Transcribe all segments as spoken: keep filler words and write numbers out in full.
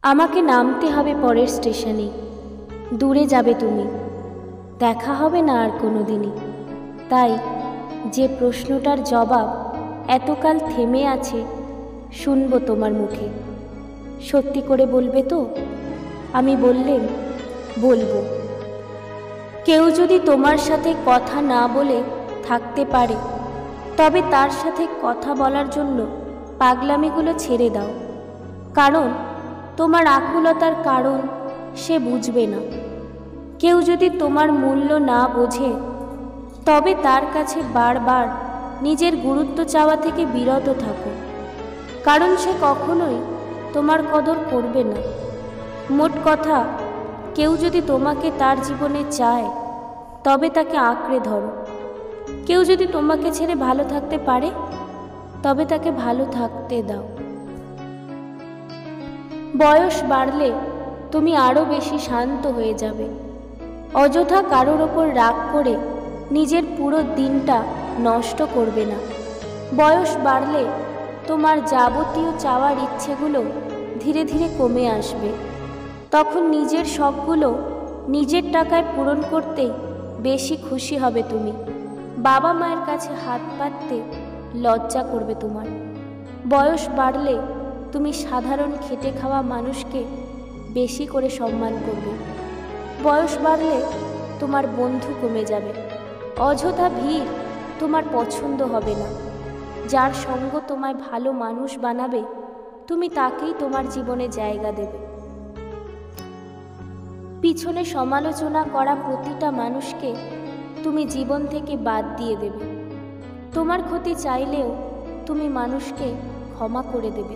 আমাকে নামতে হবে পরের স্টেশনে, দূরে যাবে তুমি, দেখা হবে না আর কোনো দিনই। তাই যে প্রশ্নটার জবাব এতকাল থেমে আছে শুনবো তোমার মুখে। সত্যি করে বলবে তো? আমি বললেম বলবো। কেউ যদি তোমার সাথে কথা না বলে থাকতে পারে, তবে তার সাথে কথা বলার জন্য পাগলামিগুলো ছেড়ে দাও। কারণ তোমার আকুলতার কারণ সে বুঝবে না। কেউ যদি তোমার মূল্য না বোঝে, তবে তার কাছে বারবার নিজের গুরুত্ব চাওয়া থেকে বিরত থাকো। কারণ সে কখনোই তোমার কদর করবে না। মোট কথা, কেউ যদি তোমাকে তার জীবনে চায়, তবে তাকে আঁকড়ে ধরো। কেউ যদি তোমাকে ছেড়ে ভালো থাকতে পারে, তবে তাকে ভালো থাকতে দাও। বয়স বাড়লে তুমি আরও বেশি শান্ত হয়ে যাবে। অযথা কারোর ওপর রাগ করে নিজের পুরো দিনটা নষ্ট করবে না। বয়স বাড়লে তোমার যাবতীয় চাওয়ার ইচ্ছেগুলো ধীরে ধীরে কমে আসবে। তখন নিজের শখগুলো নিজের টাকায় পূরণ করতে বেশি খুশি হবে তুমি। বাবা মায়ের কাছে হাত পাততে লজ্জা করবে তোমার। বয়স বাড়লে তুমি সাধারণ খেটে খাওয়া মানুষকে বেশি করে সম্মান করবে। বয়স বাড়লে তোমার বন্ধু কমে যাবে। অযথা ভিড় তোমার পছন্দ হবে না। যার সঙ্গ তোমায় ভালো মানুষ বানাবে, তুমি তাকেই তোমার জীবনে জায়গা দেবে। পিছনে সমালোচনা করা প্রতিটা মানুষকে তুমি জীবন থেকে বাদ দিয়ে দেবে। তোমার ক্ষতি চাইলেও তুমি মানুষকে ক্ষমা করে দেবে।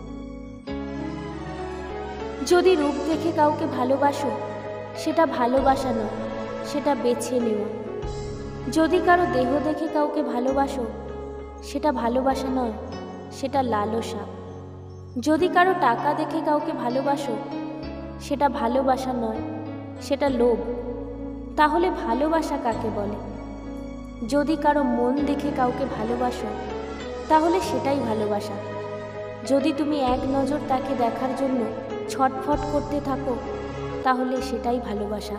যদি রূপ দেখে কাউকে ভালোবাসো, সেটা ভালোবাসা নয়, সেটা বেছে নেওয়া। যদি কারো দেহ দেখে কাউকে ভালোবাসো, সেটা ভালোবাসা নয়, সেটা লালসা। যদি কারো টাকা দেখে কাউকে ভালোবাসো, সেটা ভালোবাসা নয়, সেটা লোভ। তাহলে ভালোবাসা কাকে বলে? যদি কারো মন দেখে কাউকে ভালোবাসো, তাহলে সেটাই ভালোবাসা। যদি তুমি এক নজর তাকে দেখার জন্য ছটফট করতে থাকো, তাহলে সেটাই ভালোবাসা।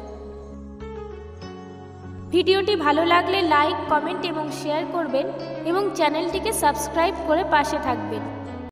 ভিডিওটি ভালো লাগলে লাইক, কমেন্ট এবং শেয়ার করবেন এবং চ্যানেলটিকে সাবস্ক্রাইব করে পাশে থাকবেন।